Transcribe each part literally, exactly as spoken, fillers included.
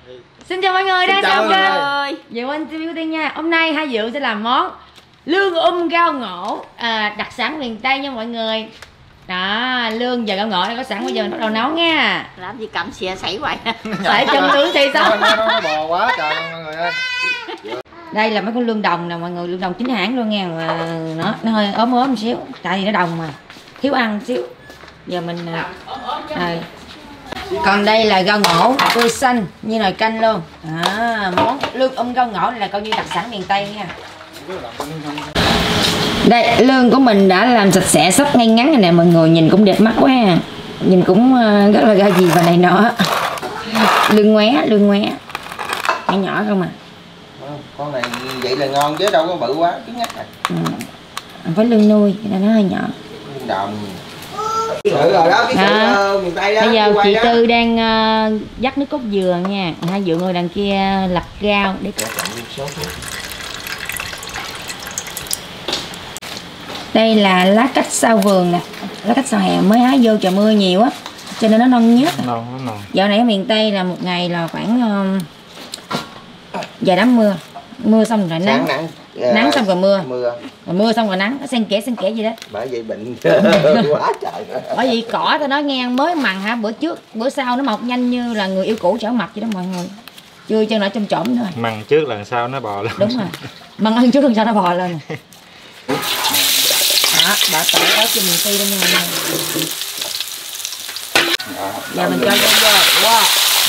Xin chào mọi người, đang chào mọi người. Dạ quên ti vi của Tiên nha. Hôm nay Hai Dượng sẽ làm món lương um rau ngổ, à, đặc sản miền Tây nha mọi người. Đó, lương và rau ngổ đã có sẵn, bây giờ mình bắt đầu nấu nha. Làm gì cầm xìa sảy hoài. Sảy trong tướng thì sao? Nó bò quá trời mọi người ơi. Đây là mấy con lương đồng nè mọi người, lương đồng chính hãng luôn nha. Mà nó nó hơi ốm ốm một xíu, tại vì nó đồng mà thiếu ăn một xíu. Giờ mình à, còn đây là rau ngổ tươi xanh như nồi canh luôn. À, món lương um rau ngổ này là coi như đặc sản miền Tây nha. Đây, lương của mình đã làm sạch sẽ sắp ngay ngắn này nè mọi người, nhìn cũng đẹp mắt quá ha. Nhìn cũng rất là ra gì và này nọ. Lương ngoé, lương ngoé nhỏ nhỏ không à. Con này vậy là ngon chứ đâu có bự quá chứ nhắc à. Ừ. Phải lương nuôi nên nó hơi nhỏ. Lương đồng. Rồi đó, cái à, miền Tây đó. Bây giờ chị Tư đang uh, dắt nước cốt dừa nha. Hai Dượng ngồi đằng kia lặt rau để đây là lá cách sau vườn nè, lá cách sau hè mới hái vô, trời mưa nhiều á cho nên nó non nhớt. Dạo này ở miền Tây là một ngày là khoảng uh, vài đám mưa, mưa xong rồi nắng, nắng, uh, nắng xong rồi mưa, mưa, rồi mưa xong rồi nắng, nó xen kẽ xen kẽ gì đó. Bởi vậy bệnh quá trời. Bởi vì cỏ tao nói nghe mới mằn hả, bữa trước bữa sau nó mọc nhanh như là người yêu cũ trở mặt vậy đó mọi người. Chưa chân lại trong trộm nữa. Mằn trước lần sau nó bò lên. Đúng rồi. Mằn hơn trước lần sau nó bò lên. Đó, bà tự có cho mình phi đây nha. Giờ mình cho vô vô. Wow.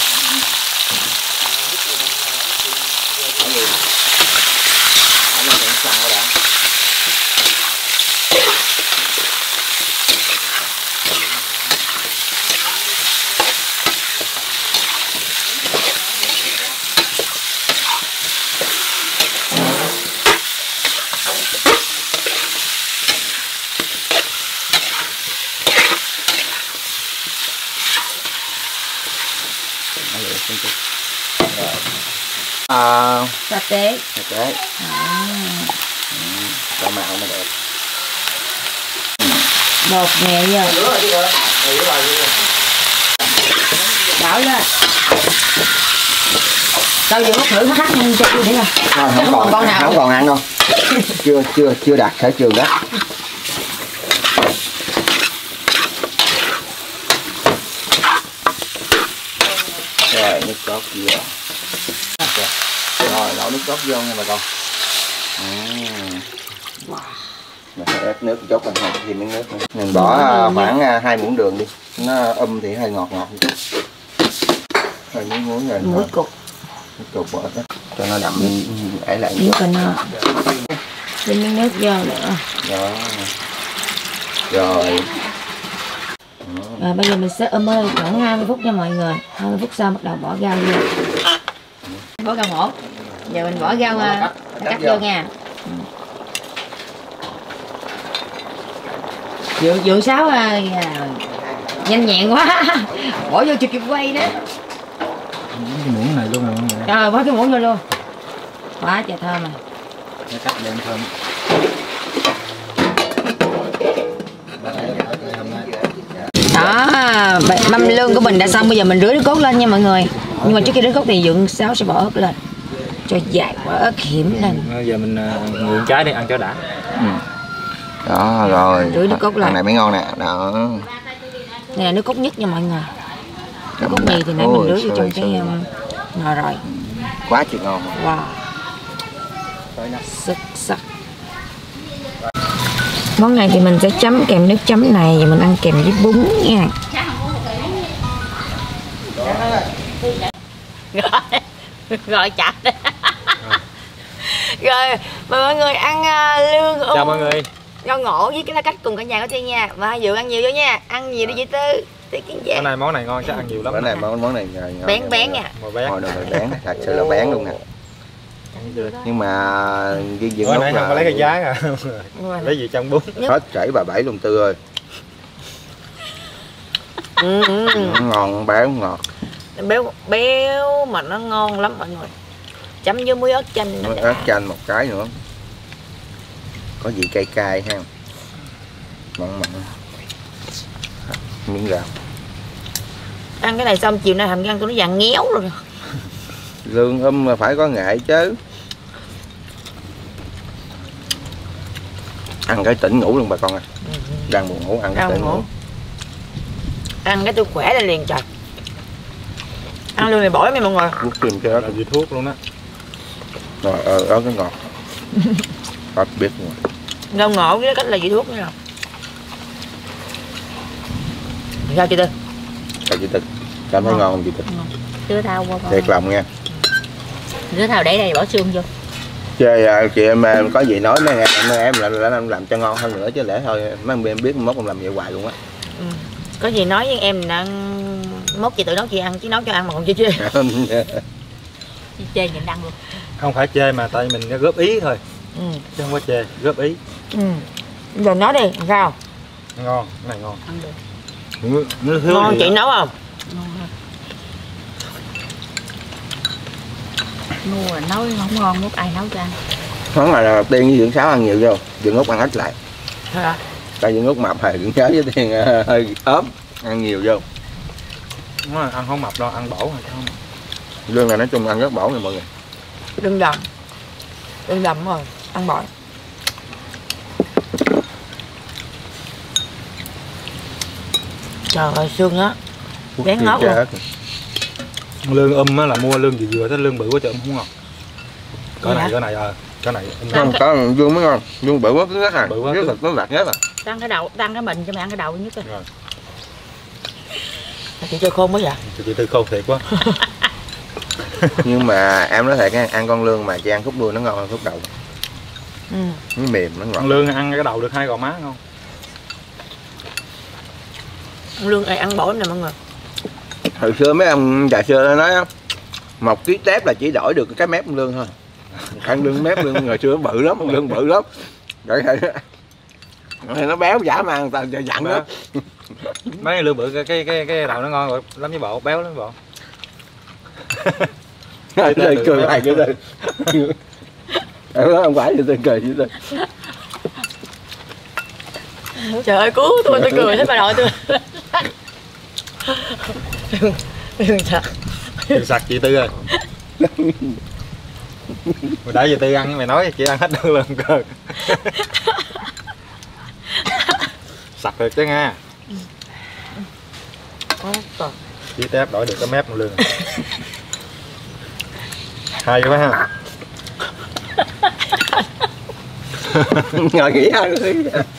À, Sa tế. Sa tế. À. Ừ, cho màu nó đẹp. Bột nhẹ giờ. Đảo lên. Tao vừa có thử nó thắt nhanh cho tôi để rồi. Rồi, không còn con nào. Không còn ăn đâu. chưa chưa chưa đạt sở trường đó. Rồi nước cốt dừa. Rồi đổ nước cốt vô nha bà con. À. Wow. Mình phải ép nước chút rồi thêm miếng nước nữa. Mình bỏ khoảng hai muỗng đường đi. Nó um thì hơi ngọt ngọt một chút. Rồi miếng muỗng rồi. Muối cục. Muối cục bỏ đó. Cho nó đậm ấy lại. Nước cho nó. Thêm miếng nước vô nữa. Đó. Rồi. Rồi bây giờ mình sẽ ươm ơi khoảng hai mươi phút nha mọi người. hai mươi phút sau bắt đầu bỏ rau vô. Bỏ rau ngổ. Giờ mình bỏ rau cắt, cắt, cắt vô nha. Dượng Dượng Sáu à, nhanh nhẹn quá. Bỏ vô chưa kịp quay đó. Cái muỗng này luôn rồi mọi người. Trời, bỏ cái muỗng vô luôn. Quá trời thơm à. Để cắt lên thơm. Đó, mâm lương của mình đã xong, bây giờ mình rưới nước cốt lên nha mọi người. Nhưng mà trước khi rưới cốt thì Dượng Sáu sẽ bỏ ớt lên. Cho dài quả ớt hiểm lên. Bây giờ mình uh, nguội trái đi ăn cho đã. Ừ. Đó rồi. Rưới nước cốt lên. Này mới ngon nè. Đó. Đây là nước cốt nhất nha mọi người. Nước cốt mì thì nãy mình rưới vô trong cái um, nồi rồi. Quá chị ngon. Wow. Xuất sắc. Món này thì mình sẽ chấm kèm nước chấm này và mình ăn kèm với bún nha. Rồi, rồi chặt. Rồi, mời mọi người ăn uh, lương um. Chào mọi người. Rau ngổ với cái lá cách cùng cả nhà của Tiên nha. Và Hai Dượng ăn nhiều vô nha. Ăn nhiều đi chị Tư. Món này món này ngon chắc ăn nhiều lắm. Món này món món này ngon. Bén bén nha. Bén. Hồi rồi bén, thật sự là bén luôn nè. Nhưng mà ghi dựng lúc là không có lấy cái giá à. Lấy gì trong bún. Hết chảy bà Bảy luôn Tư ơi. Ừ, ừ. Ngon béo ngọt. Béo béo mà nó ngon lắm mọi người. Chấm với muối ớt chanh. Muối ớt chanh một cái nữa. Có vị cay cay ha. Mặn mặn. Miếng gạo. Ăn cái này xong chiều nay hàm răng tôi nó vàng ngéo rồi. Lương um mà phải có nghệ chứ. Ăn cái tỉnh ngủ luôn bà con à. Ừ. Đang buồn ngủ ăn cái Ăn tỉnh ngủ. ngủ. Ăn cái tôi khỏe lên liền trời. Ăn lương này bổ lắm nha mọi người. Thuốc tìm cái đó là gì thuốc luôn á. Rồi ờ đó cái ngọt. Bác biết rồi. Rau ngộ với cách là vị thuốc nữa nào. Sao chị Tư? Chào chị Tư. Cảm thấy Ngon. ngon không chị Tư? Chưa thao qua Thiệt lòng nha. Chưa thao để đây bỏ xương vô. Chơi chị em có gì nói mấy em mấy em làm, làm làm cho ngon hơn nữa chứ lẽ thôi mấy em biết mốt không làm vậy hoài luôn á. Ừ. Có gì nói với em là mốt chị tự nấu chị ăn chứ nấu cho ăn mà còn chưa chê. Chị chê nhìn đăng luôn. Không phải chê mà tại mình góp ý thôi. Ừ. Chứ không có chê, góp ý. Ừ. Rồi nói đi, sao? Ngon, cái này ngon. Ăn được. Nó, nó thiếu Ngon gì chị đó. nấu không? Mua nấu không ngon mốt ai nấu cho ăn. Món này là Tiên với Dưỡng Sáu ăn nhiều vô, Dưỡng Úc ăn ít lại. Hả? Tại Dưỡng Úc mập hay Dưỡng Sáu với Tiên uh, hơi ốm, ăn nhiều vô. Đúng rồi, ăn không mập đâu, ăn bổ rồi không. Lương này nói chung ăn rất bổ nha mọi người. Đừng đầm. Đừng đầm rồi, ăn bội. Trời ơi, xương á. Bén ngót luôn. Lương um á là mua lương gì vừa tới lương bự quá trời um không ngon. Cái Dạ. này cái này ờ, cái này um Không, có Dương mới ngon, Dương bự quá nhất à, Bự quá nhất cứ- là nó lạc nhất à. Tăng cái đầu, tăng cái mình cho mày ăn cái đầu nhất. Rồi. Chị chơi khôn quá vậy? Chị, chị Tư khôn thiệt quá. Nhưng mà em nói thiệt nha, ăn con lương mà chị ăn khúc đuôi nó ngon hơn khúc đầu. Ừ. Nó mềm, nó ngọt. Ăn lương ăn cái đầu được hai gò má không? Ăn lương này ăn bổ lắm nè mọi người. Hồi xưa mấy ông già xưa nó nói á, một ký tép là chỉ đổi được cái mép con lương thôi. Ăn lương mép lương hồi xưa bự lắm, lương bự lắm. Rồi thì nó béo giả mà người ta dặn đó. Mấy lương bự cái cái cái, cái đầu nó ngon rồi lắm với bộ, béo lắm với bộ. Rồi tôi cười lại cái tôi. Em nói không phải thì tôi cười chứ tôi. Trời ơi cứu tôi, tôi cười thấy bà nội tôi. Đừng thật. Đừng sặc chị Tư ơi. Hồi nãy giờ Tư ăn mày nói chị ăn hết đơn lần cơ. Sặc được chứ nha. Chỉ tép đổi được cái mép một lương. Hay quá ha. Ngồi nghỉ ăn đi.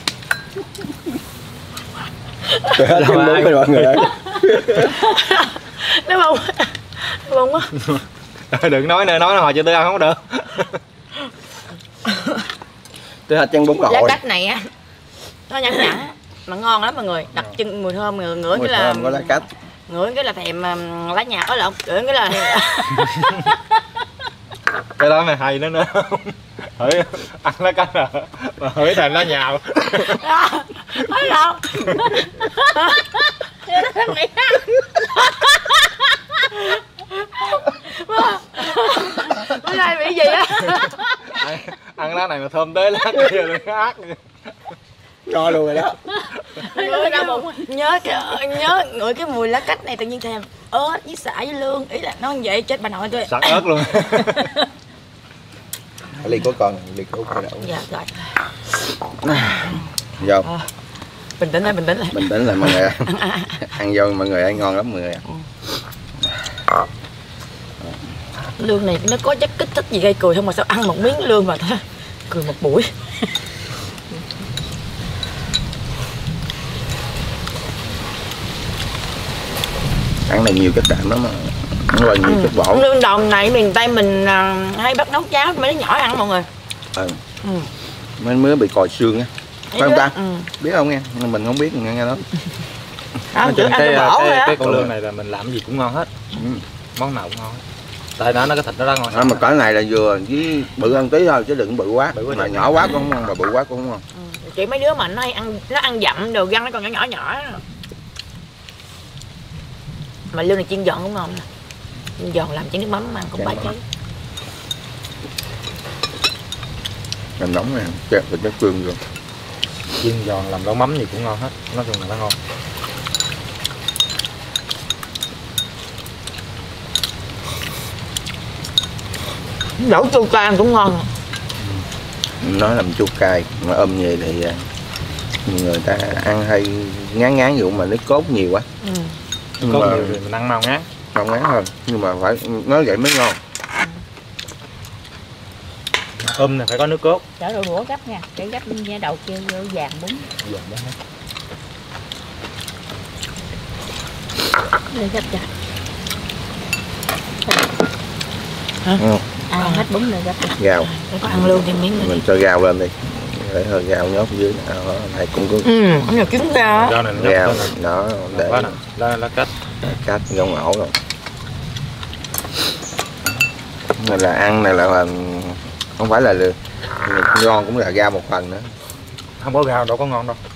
Trời ơi, em muốn mọi người ơi. Nó bông. Nó bông quá. Đừng nói nữa, nói hồi chị Tư ăn không được. Tôi hạt chân bún Lá cội. cách này á, nó nhẵn nhẵn mà ngon lắm mọi người. Đặc trưng mùi thơm, ngửi ngửi Mùi cái là thơm có lá cách. ngửi cái là thèm um, lá nhạc đó lộn, ngửi cái là Cái đó mày hay nữa nữa. Hửi ăn lá cách rồi mà hửi thành lá nhào. thấy không? Bữa nay bị gì á? ăn, ăn lá này mà thơm tới lá kia là ác. Ngon luôn rồi đó. Ngửi đau bụng. Nhớ cái, nhớ ngửi cái mùi lá cách này tự nhiên thèm ớt với xả với lương, ý là nó như vậy chết bà nội tôi. Sẵn ớt luôn. Ly của con, ly của con đậu. Dạ rồi. Vô. À, bình tĩnh lại, bình tĩnh lại. Bình tĩnh lại mọi người. Ăn vô mọi người ơi, ngon lắm mọi người. Lương này nó có chất kích thích gì gây cười không mà sao ăn một miếng lương mà ta cười một buổi. Ăn này nhiều chất đạm lắm mà. Ăn là nhiều chất bổ. Lương đồng này miền Tây mình à, hay bắt nấu cháo mấy đứa nhỏ ăn mọi người. Ừ. Ừ. Mấy mới bị còi xương á. Phải không ta? Ừ. Biết không nghe? Mình không biết nghe nghe đó. Đó, Nói chữ chung ăn cái, cái bổ cái, rồi cái, đó. con lương này là mình làm gì cũng ngon hết. Ừ. Món nào cũng ngon hết. Tại nó nó cái thịt nó ra ngon. À, mà cỡ này là vừa với bự hơn tí thôi chứ đừng bự quá. Bự quá Mà thì- nhỏ quá cũng không ngon, mà bự quá cũng không ngon. Ừ. Chỉ mấy đứa mà nó hay ăn nó ăn dặm đồ răng nó còn nhỏ nhỏ nhỏ. Mà lương này chiên giòn cũng ngon nè. Chiên giòn làm chén nước mắm ăn cũng Chén bá nước cháy. Làm nóng nè, chẹp thịt cái xương rồi. Chiên giòn làm lẩu mắm gì cũng ngon hết. Nói chung là nó ngon. Đổ chua cay cũng ngon. Nó làm chua cay mà ôm như vậy thì người ta ăn hay ngán ngán vụ mà nước cốt nhiều quá. Ừ. Nhưng Có mà nhiều thì mình ăn mau ngán. không ngán hơn, nhưng mà phải nói vậy mới ngon. Ôm này phải có nước cốt. Chở đôi đũa gấp nha, để gấp nha đầu kia vô vàng bún. Vàng đó. Để gấp cho. Ừ. À, hết bún rồi gấp cho. Gạo Để có ăn luôn thêm miếng nữa mình đi. cho gạo lên đi, để hơi gạo nhốt dưới à, này cũng có Ừ, không được trứng gà. Rau này nó gạo gấp lên nè. đó để Quá nè, lá lá cách. cách gông ổ rồi. Này là ăn này là không phải là ngon, cũng là rau một phần nữa. Không có rau đâu có ngon đâu.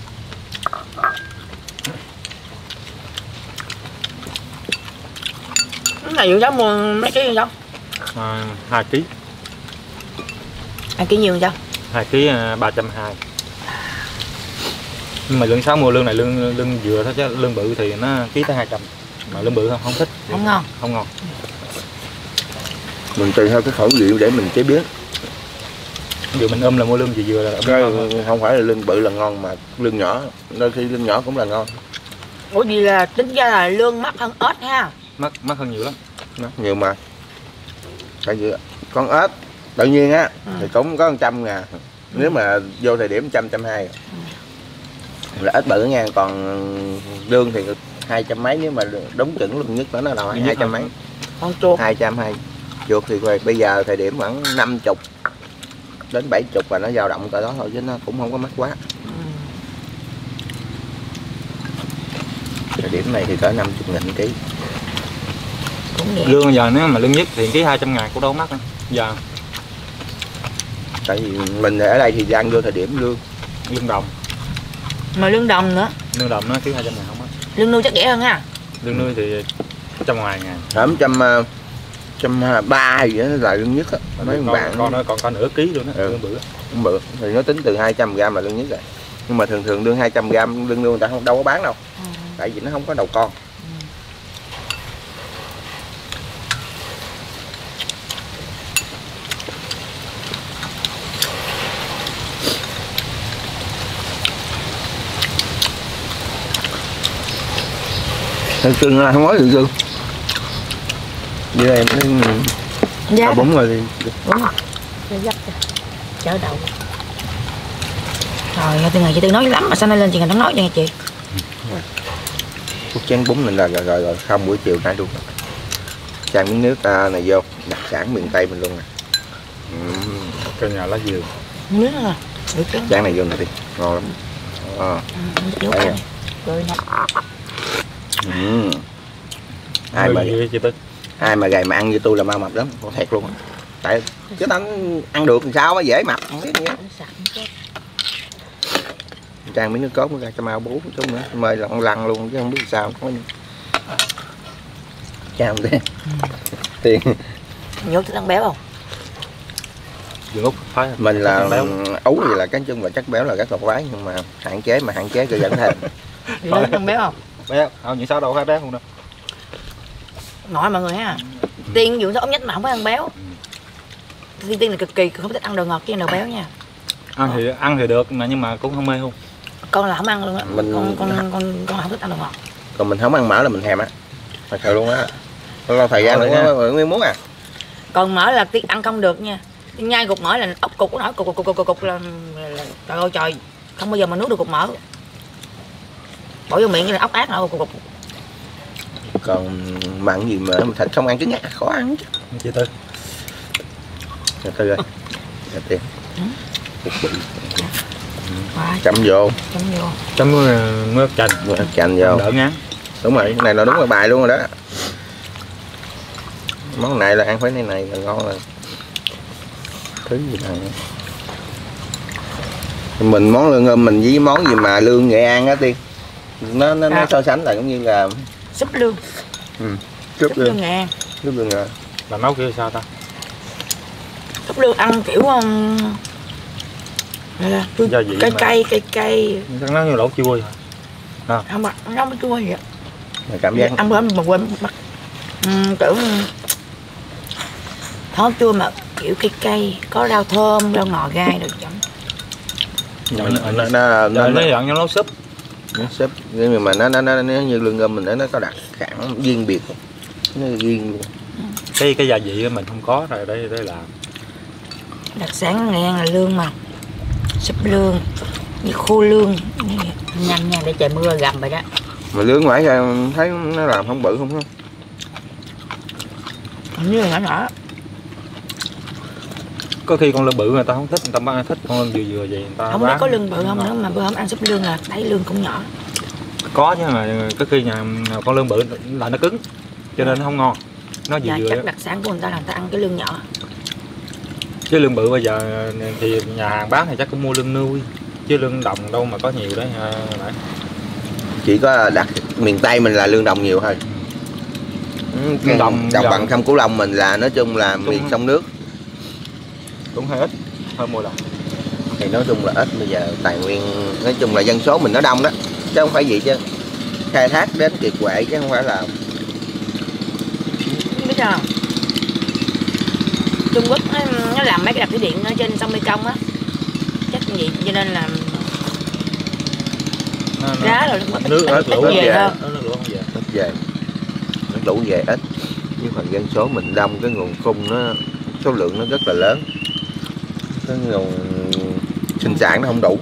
Cái này vừa giống mua mấy ký sao? À, hai ký. Hai ký nhiều sao? Hai ký ba trăm hai. Nhưng mà lương sáu mua lương này lương lương dừa thôi chứ lương bự thì nó ký tới hai trăm. Mà lương bự không, không thích. Không ngon. Không ngon. Mình tùy theo cái khẩu vị để mình chế biến. Ví dụ mình ôm là mua lương dừa dừa là Cái không phải là lưng bự là ngon mà lưng nhỏ, đôi khi lưng nhỏ cũng là ngon. Ủa gì là tính ra là lương mắc hơn ớt ha? mắc mắc hơn nhiều lắm. Đó, nhiều mà. Tại vì con ếch tự nhiên á Ừ. thì cũng có một trăm ngàn. Nếu mà vô thời điểm trăm trăm hai là ếch bự nha, còn lương thì hai trăm mấy, nếu mà đúng chuẩn luôn nhất đó nó là hai trăm mấy. Con chuột. Hai trăm hai. Chuột thì bây giờ thời điểm khoảng năm chục đến bảy chục và nó dao động cỡ đó thôi chứ nó cũng không có mắc quá. Ừ. Thời điểm này thì cỡ năm mươi nghìn ký. Cũng vậy. Lương giờ nếu mà lương nhất thì ký hai trăm ngàn cũng đâu mắc đâu. Giờ Tại vì mình ở đây thì ăn vô thời điểm lương. lương đồng. Mà lương đồng nữa. Lương đồng nó ký hai trăm ngàn không mắc. Lương nuôi chắc rẻ hơn ha. Lương nuôi thì trăm ngoài ngàn. Khoảng trăm trăm ba gì đó là lương nhất á. Mấy con, bạn con nó còn có nửa ký luôn đó. Ừ. Lương bự. cũng bự thì nó tính từ hai trăm gram là lương nhất rồi. Nhưng mà thường thường lương hai trăm gram lương nuôi người ta không đâu có bán đâu. Ừ. Tại vì nó không có đầu con. Thường thường là không có gì cưng. Với em nó Dạ. bún rồi thì Đúng rồi. Để gấp cho. Chở đậu. Rồi, từ ngày chị Tư nói lắm mà sao nay lên chị Ngành không nói cho nghe chị. Phút chén bún này là rồi rồi, rồi không buổi chiều nay luôn. Chan miếng nước à, này vô, đặc sản miền Tây mình luôn nè. Uhm. Cây nhà lá dừa. Không biết rồi. Được chứ. Chan này vô nè đi, ngon lắm. À. Ừ, Đấy à. rồi nè. Uhm. Ai mà Dừa chị Tư. ai mà gầy mà ăn như tôi là mau mập lắm, có thiệt luôn. Tại chứ anh ăn được thì sao mà dễ mập, không biết nhé. Chan miếng nước cốt ra cho mau bú chút nữa, mời lăn lăn luôn chứ không biết sao. Có chan đi. Tiền Nhốt thức ăn béo không? Dừa út phải. mình là béo. ấu thì là cái chung là chất béo là rất là quái, nhưng mà hạn chế mà hạn chế rồi dẫn thêm. Nhốt thức ăn béo không? Béo. Không những sao đâu phải béo không đâu. Nói mọi người ha. Tiên dưỡng số ống nhất mà không phải ăn béo. Tiên tiên là cực kỳ không thích ăn đồ ngọt chứ đồ béo nha. Ăn thì ăn thì được mà nhưng mà cũng không mê không. Con là không ăn luôn á. Mình- Con con con con là không thích ăn đồ ngọt. Còn mình không ăn mỡ là mình thèm á, thật sự luôn á. Lâu thời gian Thôi nữa nha. nguyên muốn à. Còn mỡ là tiên ăn không được nha. Tiên nhai cục mỡ là ốc cục nó nổi cục cục cục cục cục, cục là, là, là trời ơi trời, không bao giờ mà nuốt được cục mỡ. Bỏ vô miệng như là ốc ác nổi cục cục. Còn mặn gì mà thịt không ăn trứng á, khó ăn chứ. Chị Tư. Từ từ rồi. Rồi tiền. Quá Chấm vô, chấm vô. Chấm nước chanh. chanh vô. Đỡ ngán. Đúng rồi, cái này là đúng là bài luôn rồi đó. Món này là ăn phải này này là ngon rồi. Thứ gì này. Mình món lương ôm mình với món gì mà lương Nghệ An á Tiên. Nó nó, nó À. so sánh là cũng như là Súp lương. ừ, Súp súp lương lương, Nghệ An. súp lương rồi. Bà nấu kia sao ta? Súp lương ăn kiểu um, là, là, tôi, Gia vị cay mà. cay cay cay Chắc nó như lẩu chua vậy. không bắt nó không có chua gì á. Cảm giác Ăn bữa mà quên bắt uhm, tưởng thó chua mà kiểu cây cây, có rau thơm, rau ngò gai được chấm. nó nó nó nó nó dặn cho nấu súp. Nó súp nhưng mà nó nó nó như lương ngâm mình nó nó có đặc sản riêng biệt, nó riêng. Cái cái gia vị mình không có rồi đây đây làm. Đặc sản nghe là lương mà. Súp lương, với khô lương. Nhanh nha, để trời mưa gầm rồi đó. Mà lương ngoài ra thấy nó làm không bự không không? Như là nhỏ nhỏ. Có khi con lương bự người ta không thích, người ta bán thích con lương vừa vừa vậy người ta Không biết có lương bự không nữa, mà bữa hôm ăn súp lương là thấy lương cũng nhỏ. Có nhưng mà có khi nhà con lương bự là nó cứng cho nên nó không ngon, nó vừa Dạ, vừa chắc đó. đặc sản của người ta là người ta ăn cái lương nhỏ. Chứ lương bự bây giờ thì nhà hàng bán thì chắc cũng mua lương nuôi, chứ lương đồng đâu mà có nhiều đấy. À, Chỉ có đặt miền Tây mình là lương đồng nhiều thôi. Lương đồng đồng giờ- bằng sông Cửu Long mình là nói chung là miền sông nước cũng hơi ít hơn mùa đồng. thì nói chung là ít. Bây giờ tài nguyên nói chung là dân số mình nó đông đó, chứ không phải gì chứ khai thác đến kiệt quệ, chứ không phải là Biết sao không? Trung Quốc nó, nó làm mấy cái đập thủy điện ở trên sông Mekong á, chắc như vậy cho nên là Nó, nó, giá rồi nó nước ít, ít ít lũ về về. hơn. Nó nước lũ không về. ít về, nó đủ về ít. Nhưng phần dân số mình đông, cái nguồn cung nó số lượng nó rất là lớn, cái nguồn sinh sản nó không đủ.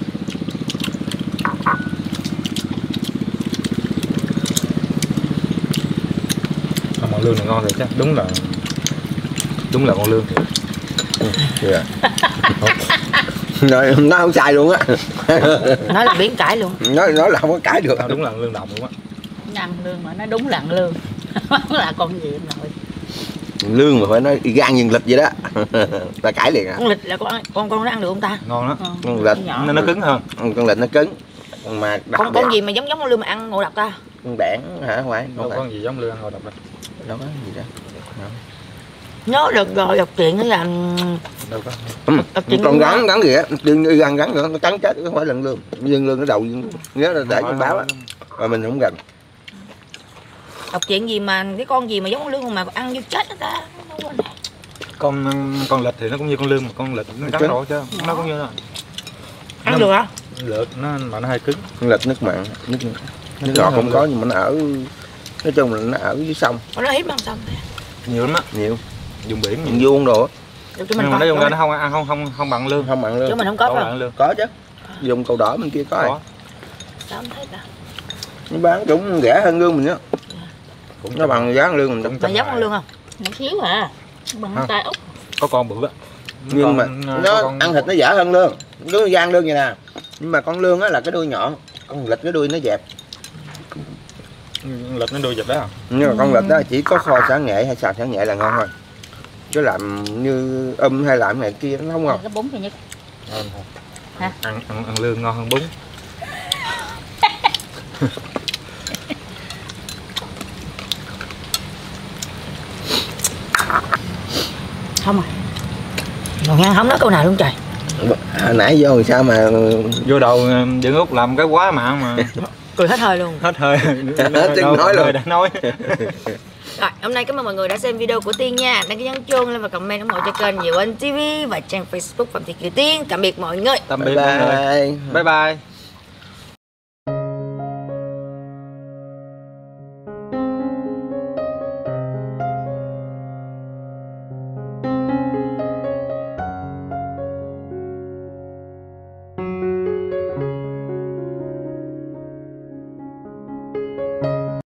Mà con lương này ngon thì chắc đúng là đúng là con lương thiệt. Yeah. Nói, nó không sai luôn á. Nói là biến cãi luôn. nói nói là không có cãi được. Nó đúng là lương đồng luôn á. Ăn lương mà nó đúng là ăn lương. Là con gì em nội. Lương mà phải nói y gan nhân lịch vậy đó. Ta cãi liền à. Con lịch là con con con nó ăn được không ta? Ngon đó. Ờ, Con lịch nhỏ. Nó, nó cứng hơn. con lịch nó cứng, mà đặc Con biệt- con gì mà giống giống con lương mà ăn ngộ độc ta? con đảng hả? Không phải, Đâu không có phải. gì giống lương hồi độc đâu. Đâu có gì đó. Nhớ được rồi đọc truyện nó là Đâu có. Ừ. đọc truyện Con lương gắn đó. gắn gì á, đừng y gan gắn nữa, nó cắn chết, không phải lần lương. Dương lương nó đầu nhớ là để trên báo á, mà mình không gần. Đọc chuyện gì mà cái con gì mà giống con lương mà ăn vô chết đó ta. Con con lịch thì nó cũng như con lương, mà con lịch nó cắn độ chứ nó cũng như nó. Ăn được hả? Lượt nó mà nó hơi cứng. Con lịch nước mặn, nước nước ngọt không có, nhưng mà nó ở, nói chung là nó ở dưới sông Nó hiếp ăn xong thế. Nhiều lắm á, nhiều, dùng biển nhiều. mình vuông đồ á. Được cho mình Nhưng mà có. nói chung ra nó không ăn không không không bằng lương. Không mặn Chứ lương. mình không có Không phải bằng lương. Có chứ, dùng cầu đỏ bên kia có, Có. rồi. sao không thấy ta? Nó bán cũng rẻ hơn lương mình á, Cũng nó bằng giá lương mình. cũng Mà trăm giống ngàn. con lương không? Một xíu à. Bằng Không. tay ốc. Có con bự á. Nhưng Con, mà à, nó có con- ăn thịt nó dở hơn lương, lương gian lương vậy nè. Nhưng mà con lương á là cái đuôi nhọn, con lịch cái đuôi nó dẹp. lịch nó đuôi dập đó à? Nhưng mà con lịch đó chỉ có kho xả nghệ hay xào xả nghệ là ngon thôi, chứ làm như um hay làm này kia nó không ngon. Cái bún thì nhất. Ngon thật. Hả? Ăn, ăn ăn lương ngon hơn bún. Không à. Rồi nghe không nói câu nào luôn trời. À, nãy vô làm sao mà Vô đầu Dưỡng Úc làm cái quá mạng mà Cười hết hơi luôn. hết hơi. Hết tiếng Đâu, nói luôn. hơi đã nói. Rồi, hôm nay cảm ơn mọi người đã xem video của Tiên nha. Đăng ký nhấn chuông lên và comment ủng hộ cho kênh Diệu Anh ti vi và trang Facebook Phạm Thị Kiều Tiên. Tạm biệt mọi người. Tạm bye biệt mọi người. bye. Bye bye.